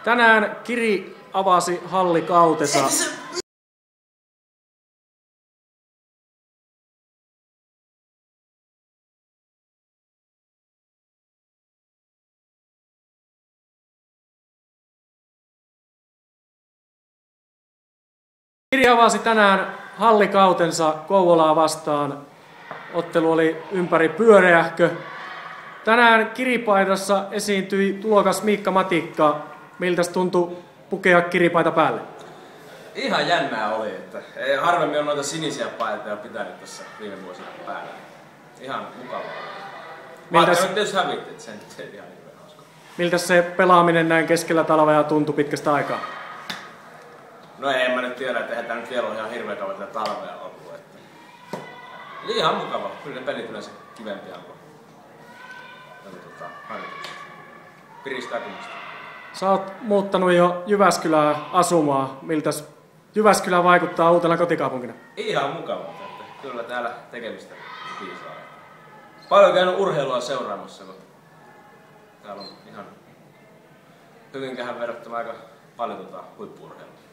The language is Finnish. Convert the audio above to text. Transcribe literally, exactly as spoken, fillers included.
Tänään Kiri avasi hallikautensa. Kiri avasi tänään hallikautensa Kouvolaa vastaan. Ottelu oli ympäri pyöreähkö. Tänään Kiripaidassa esiintyi tulokas Miikka Matikka. Miltäs tuntui pukea Kiripaita päälle? Ihan jännää oli, että ei harvemmin on noita sinisiä paitoja pitänyt tässä viime vuosina päällä. Ihan mukavaa. Miltäs... Vaikka nyt jos hävitti, että sen ei ihan hirveän hauskaa. Miltäs se pelaaminen näin keskellä talvea tuntui pitkästä aikaa? No en mä nyt tiedä, että eihän tää nyt vielä ole ihan hirveän kauan tätä talvea ollut. Että... Eli ihan mukava. Kyllä ne pelit yleensä kivempiä kuin tota, harjoitukset. Piristää kummasta. Sä oot muuttanut jo Jyväskylään asumaan. Miltäs Jyväskylä vaikuttaa uutena kotikaupunkina? Ihan mukavaa. Että kyllä täällä tekemistä piisaa. Paljon käynyt urheilua seuraamassa, kun täällä on ihan Hyvinkähän verrattuna aika paljon tota huippu-urheilua.